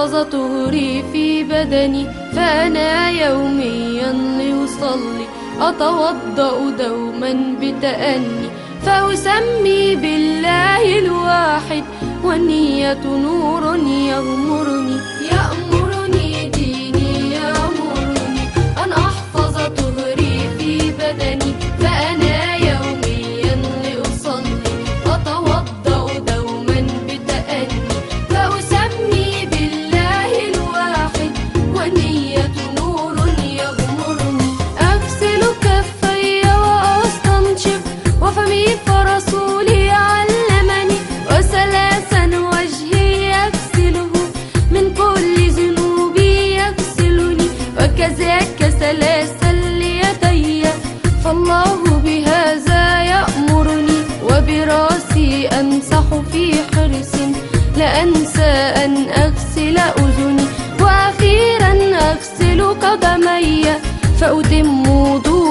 أحفظ طهري في بدني، فأنا يوميا لأصلي أتوضأ دوما بتأني، فأسمي بالله الواحد والنية نور يغمرني. يأمرني ديني يأمرني أن أحفظ طهري في بدني، فأنا يوميا لأصلي أتوضأ دوما بتأني، فأسمي بالله الواحد والنية نور يغمرني. أغسل كفي وأستنشق وفمي فرسولي علمني، وثلاثا وجهي يغسله من كل ذنوبي يغسلني، وكذاك ثلاثا ليدي فالله بهذا يأمرني. وبراسي أمسح في حرص لا أنسى أن أغسل أذني، وأخيرا أغسل قدمي فأتم وضوء